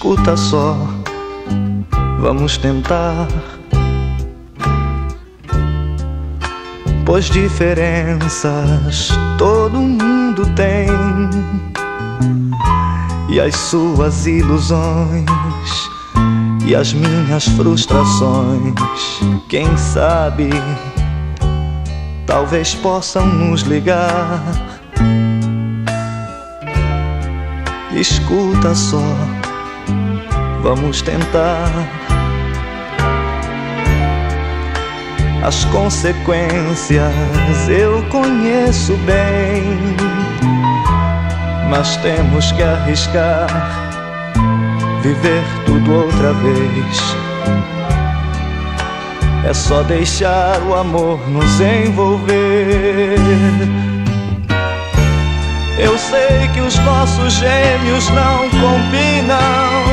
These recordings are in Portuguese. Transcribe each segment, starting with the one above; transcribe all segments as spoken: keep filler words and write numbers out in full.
Escuta só, vamos tentar, pois diferenças todo mundo tem, e as suas ilusões e as minhas frustrações, quem sabe, talvez possam nos ligar. Escuta só, vamos tentar. As consequências eu conheço bem, mas temos que arriscar, viver tudo outra vez. É só deixar o amor nos envolver. Eu sei que os nossos gêmeos não combinam.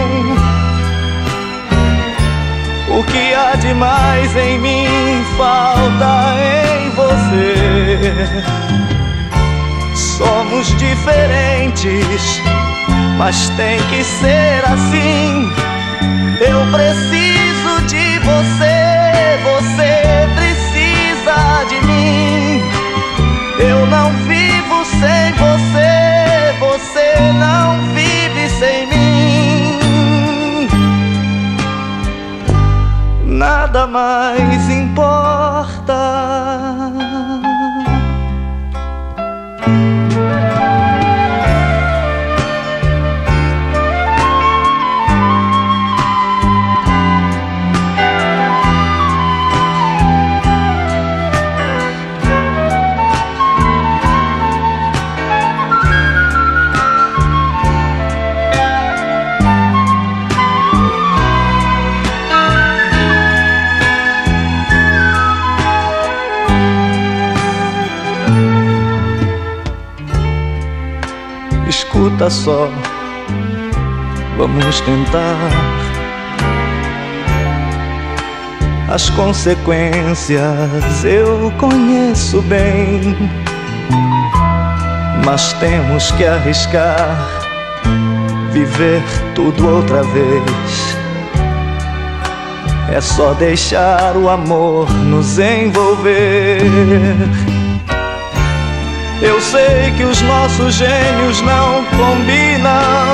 O que há de mais em mim falta em você. Somos diferentes, mas tem que ser assim. Eu preciso de você, você precisa de mim. Eu não vivo sem você, você não vive sem mim. Nada mais importa. Escuta só, vamos tentar. As consequências eu conheço bem, mas temos que arriscar, viver tudo outra vez. É só deixar o amor nos envolver. Eu sei que os nossos gênios não combinam.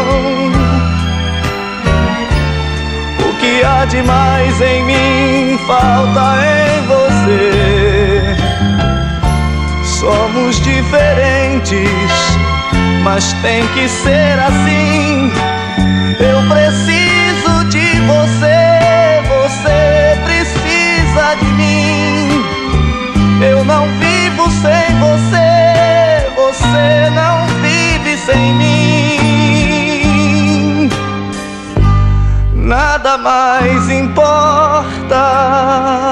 O que há de mais em mim falta em você. Somos diferentes, mas tem que ser assim. Eu preciso de você, você precisa de mim. Eu não vivo sem você, você não vive sem mim. Nada mais importa.